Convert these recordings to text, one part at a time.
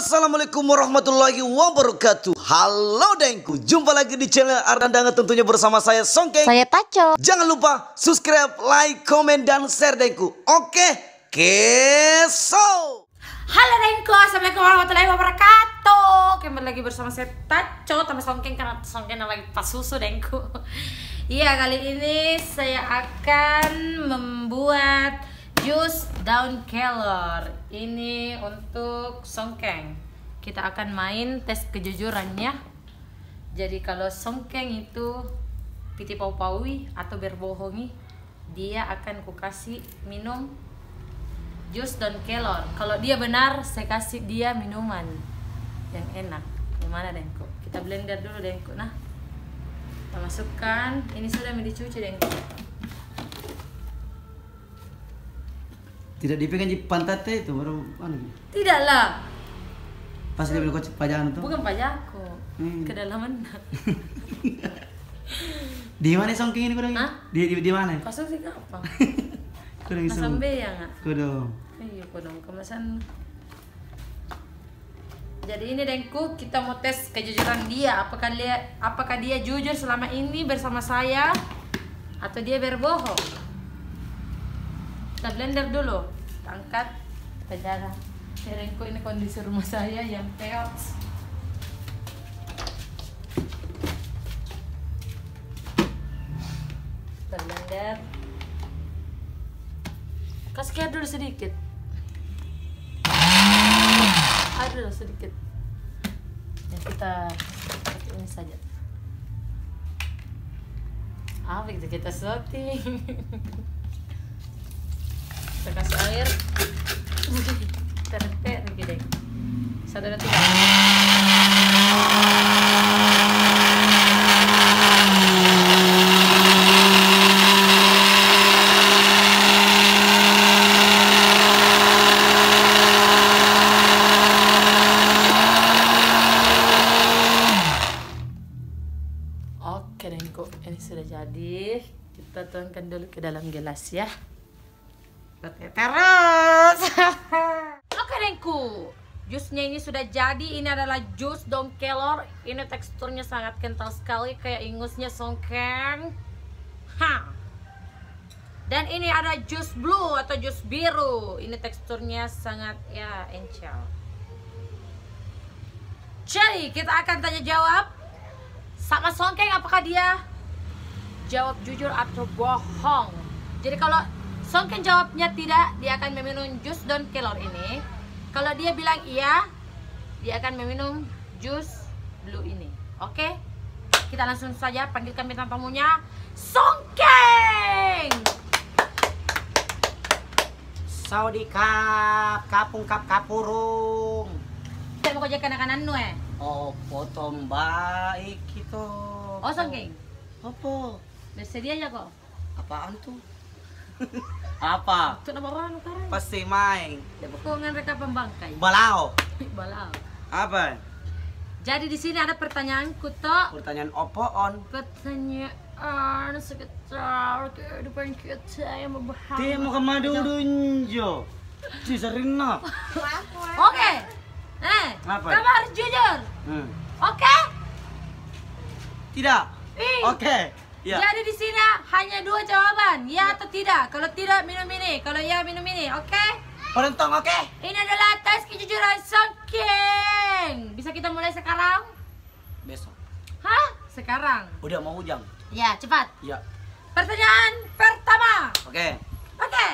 Assalamualaikum warahmatullahi wabarakatuh. Halo Dengku, jumpa lagi di channel Ardandanga tentunya bersama saya Songkeng. Saya Taco. Jangan lupa subscribe, like, komen, dan share Dengku. Oke, keso. Halo Dengku, assalamualaikum warahmatullahi wabarakatuh. Kembali lagi bersama saya Taco tambah Songkeng karena Songkeng lagi pas susu Dengku. Iya, kali ini saya akan membuat jus daun kelor. Ini untuk Songkeng. Kita akan main tes kejujurannya. Jadi kalau Songkeng itu piti pau-paui atau berbohongi, dia akan kukasih minum jus daun kelor. Kalau dia benar, saya kasih dia minuman yang enak. Gimana Dengku? Kita blender dulu Dengku. Nah, kita masukkan. Ini sudah dicuci Dengku. Tidak dipegang di pantatnya itu baru anu. Tidaklah. Pas dia bilang kocok pajangan tuh. Bukan pajakku. Kedalaman. Di mana Songkeng ini kurang? Hah? Di mana? Pasang sih apa? Kurang isu. Masam ya nggak? Kudu. Iya kodong kemasan. Jadi ini Dengku, kita mau tes kejujuran dia. Apakah dia jujur selama ini bersama saya atau dia berbohong? Kita blender dulu. Kita angkat, kita jarang. Dengku, ini kondisi rumah saya yang chaos. Kita blender. Kasih air dulu sedikit. Air dulu sedikit. Dan kita pakai ini saja. Begitu kita setting. Kita kasih air. Kita repet lagi deh. 1, 2, 3. Oke Dengku, ini sudah jadi. Kita tuangkan dulu ke dalam gelas ya. Terus. Oke Dengku, jusnya ini sudah jadi. Ini adalah jus daun kelor. Ini teksturnya sangat kental sekali, kayak ingusnya Songkeng. Dan ini ada jus blue atau jus biru. Ini teksturnya sangat ya encer. Jadi kita akan tanya jawab sama Songkeng, apakah dia jawab jujur atau bohong. Jadi kalau Songkeng jawabnya tidak, dia akan meminum jus daun kelor ini. Kalau dia bilang iya, dia akan meminum jus blue ini. Oke? Kita langsung saja panggilkan bintang tamunya, Songkeng. Saudi kap, kapung kap kapurung. Kita mau kerja kanan-kanan nu Oh, potong baik gitu. Oh Songkeng, Apa? bersedia aja kok. Apaan tuh? Apa? Itu nama orang sekarang. Pasti main. Dia bokongan mereka pembangkai. Balao. Balau. Apa? Jadi di sini ada pertanyaanku toh. Pertanyaan opoon. Pertanyaan sekitar kehidupan kita yang membahas. Dia mau kemana dunjo? Si Serina. Oke. Apa? Kamu harus jujur. Oke? Tidak. Ih. Oke. Ya. Jadi di sini hanya 2 jawaban, ya atau tidak. Kalau tidak minum ini, kalau ya minum ini, oke? Penonton oke? Ini adalah tes kejujuran Songkeng. Bisa kita mulai sekarang? Besok. Hah? Sekarang? Udah mau hujan. Ya, cepat. Ya. Pertanyaan pertama. Oke. Oke.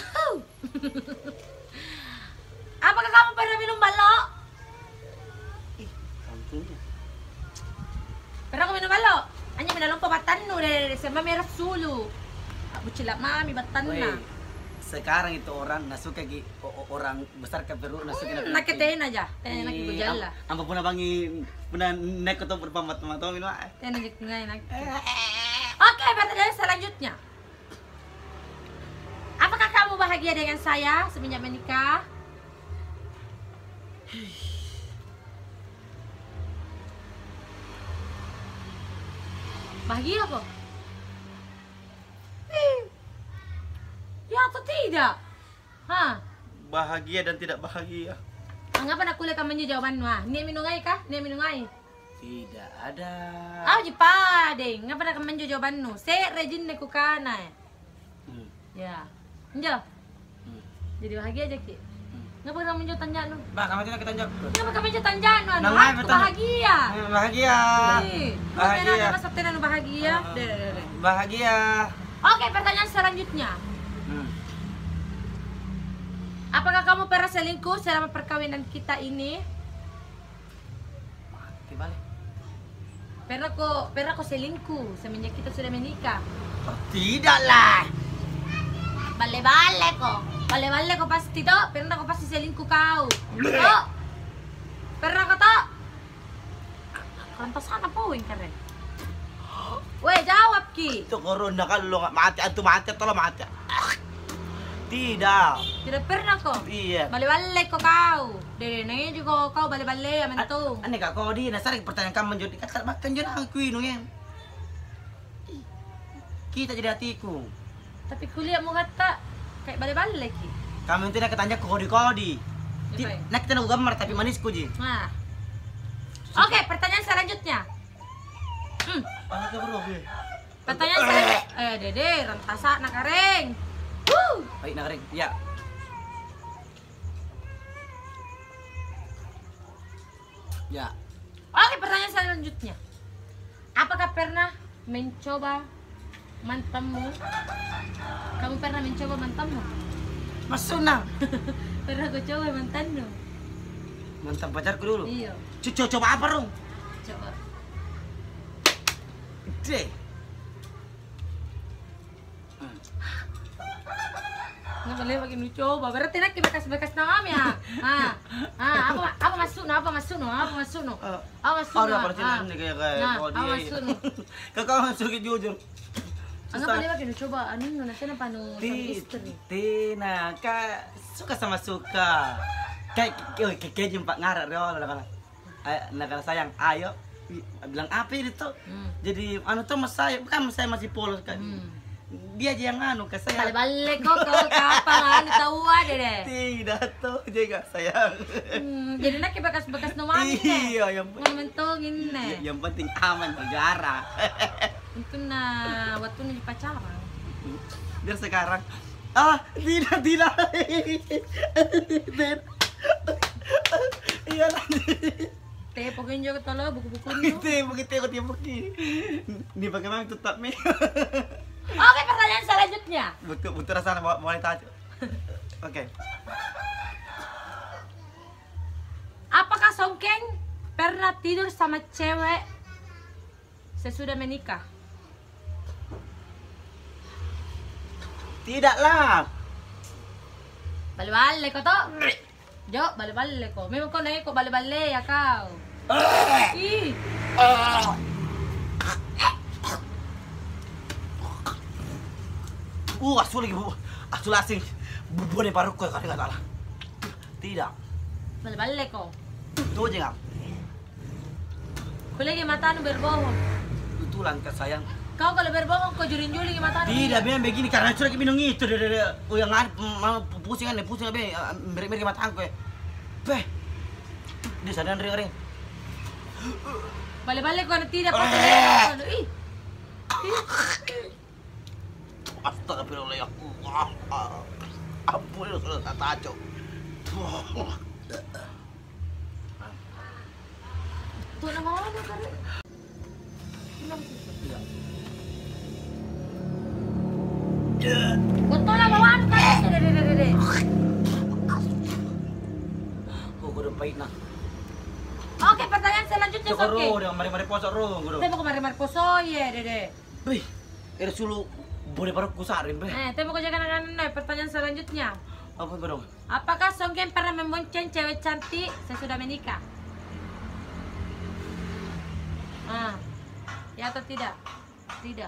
Apakah kamu pernah minum balok? Tentunya. Pernah kamu minum balok? Hanya minalong pa batan no, dari sama merah sulu. Bucilap mami batan na. Sekarang itu orang nasuka orang besar ke Peru nasuka na. Naketain aja. Tena nakibujala. Ampa puna bangi puna naik ke tempat pamat minum. Tena ngay nak. Oke, pertanyaan selanjutnya. Apakah kamu bahagia dengan saya semenjak menikah? Bahagia kok? Ya atau tidak? Hah? Bahagia dan tidak bahagia. Ngapa nak kuliah kamu jawaban wah? Ni minungai kah? Ni minungai. Tidak ada. Ah, jipa deh. Ngapa nak kamu jawaban nu? Se rejin neku kana. Hmm. Ya. Njo. Jadi bahagia aja ki. Ngapa kamu jawab tanya nu? Bah, kamu tidak kita jawab. Ngapa kamu jawab tanya nu? Nang Aku ai betul. bahagia. Bahagia. Bahagia. Bahagia. Mas Sabtena nu bahagia. Deh. Bahagia. Oke, pertanyaan selanjutnya. Apakah kamu pernah selingkuh selama perkawinan kita ini? Mati balik. Pernah kok selingkuh semenjak kita sudah menikah? Oh, tidaklah. Bale-bale kok pasti toh. Pernah kok pasti selingkuh kau. Oh, pernah kok toh? Kantos sana po yang keren. Weh, jawab ki. Itu corona kalau nggak mati, antum mati atau mati. Tidak. Tidak pernah kok. Iya. Bale-bale kok kau. Dede nanya juga kau bale-bale ya mentung. Aneh kak, kau di nasar pertanyaan kamu jadi kata makan jadi aku ini ya. Kita jadi hatiku. Tapi kuliah mau kata kayak bale-bale ki. Kamu itu nak tanya kodi. Iya. Nak kita nak gambar tapi manis kuji. Nah. Oke, pertanyaan selanjutnya. Ah, itu bro. Pertanyaan selanjutnya. Dede, rantasa nak kareng. Baik nak ring. Ya. Ya. Oke, pertanyaan selanjutnya. Apakah pernah mencoba mantanmu? Kamu pernah mencoba mantanmu? Mas Sunang. Pernah kau coba mantanmu? Mantan pacarku dulu. Iya. Coba apa dong? Coba. Deh. Nggak boleh pakai nu coba. Berarti nak bekas-bekas nama ya. Apa masuk no? Apa masuk no? Apa masuk no? Ada percayaan nih kayak Apa dia. masuk no? Kakak masuk jujur. Nggak boleh pakai nu coba. Anu nu nanti apa nu sama istri. Tina, kak suka sama suka. Kayak jumpa ngarak reol nakala sayang. Ayo bilang apa itu? Jadi anu tuh mas saya masih polos kan. Dia aja yang anu ke saya. Balik kok kau kapan tahu ada deh. Tidak tuh jaga sayang. Jadi nak bekas-bekas nomor Iya, yang mentongin nih. yang penting aman negara. Itu waktu nih pacaran. Biar sekarang. Ah, tidak. Iya lah. Teh pokoknya juga tolo buku-buku Begitu aku tiap ini bagaimana tetap nih. Oke, pertanyaan selanjutnya. Butuh rasa mau tanya. Oke. Apakah Songkeng pernah tidur sama cewek sesudah menikah? Tidaklah. Bale-bale kau toh? Jo, bale-bale kau. Memang kau naik kau bale-bale ya kau. Ih. Asul lagi bu. Asul asing. Boleh paruh kau kata lah. Tidak. Bale-bale kau. Tuh aja nggak. Kau lagi mata nu berbohong. Betulan kak sayang. Kau kalau berbohong kau juling-juling mata nu. Tidak, memang begini karena sudah lagi minum itu. Oh yang ada pusing be. Beri mata aku ya. Beh. Dia sadar ring. Bale-bale kau tidak pakai. Ih. Astagfirullah ya Allah. Ampun kalau tak taco. Tuh nama mana kare? Betul nama mana kare? Dede. Oh, gue udah pahit nah. Oke, pertanyaan selanjutnya Cokor Soke. ro, dengan mari-mari posok ro, gue. Temo kemarin poso ya, Dede. Bih, ada sulu boleh baru kusarin be. Temo kau jangan pertanyaan selanjutnya. Apa gue dong? Apakah Songken pernah membonceng cewek cantik sesudah menikah? Ya atau tidak? Tidak.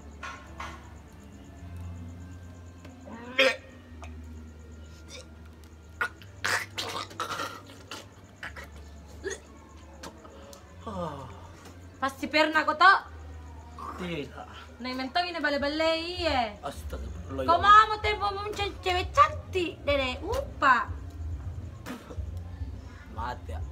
Pasti pernah kau toh? Tidak. Nah, mentong ini bale-bale iya. Astagfirullah. Kau mau tempo membonceng cewek cantik, Dede? Upa. mati ya.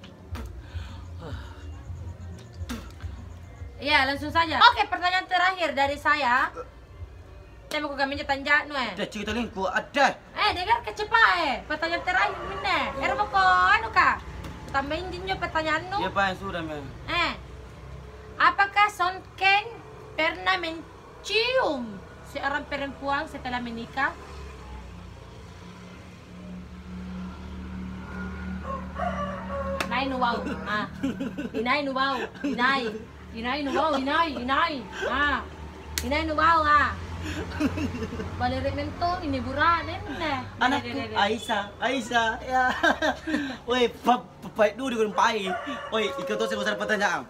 Iya, langsung saja. Oke, pertanyaan terakhir dari saya. Saya mau kami tanya Ada cerita lingku, ada. dengar kecepat. Pertanyaan terakhir mana? Mau ko anu kah? Tambahin din yung pertanyaanmu. Ya Pak, sudah men. Apakah Songkeng pernah mencium seorang perempuan setelah menikah? Inay no wow. Inay no wow. Inay. Inay no wow. Inay. Inay. Inay no wow Balik mento ini buraden na. Anakku Aisyah ya. Woi, baik dulu dengan pai. Woi, ikut tuh sebesar pertanyaan.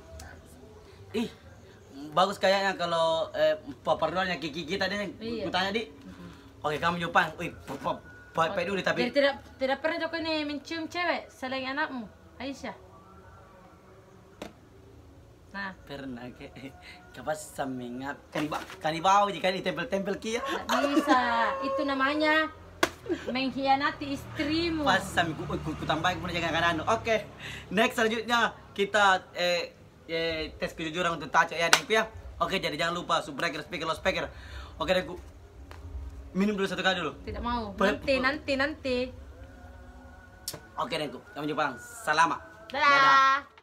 Bagus kayaknya kalau perduanya Kiki kita deh. Iya. Kutanya di. Oke, kamu Jepang. Woi, baik dulu tapi. Jadi tidak pernah Joko ini mencium cewek selain anakmu, Aisyah. Nah, Pernah ke kapas samingat kanibau jika di tempel-tempel kia. tak bisa. Itu namanya mengkhianati istrimu. Pas sami ku tambahin kemudian jangan Oke. Next selanjutnya kita tes kejujuran untuk Taco ya Dengku ya. Oke, jadi jangan lupa subscribe, speaker, speaker. Oke Dengku. Minum dulu satu kali dulu. Tidak mau. Nanti. Oke Dengku. Sampai jumpa. Selamat. Dadah.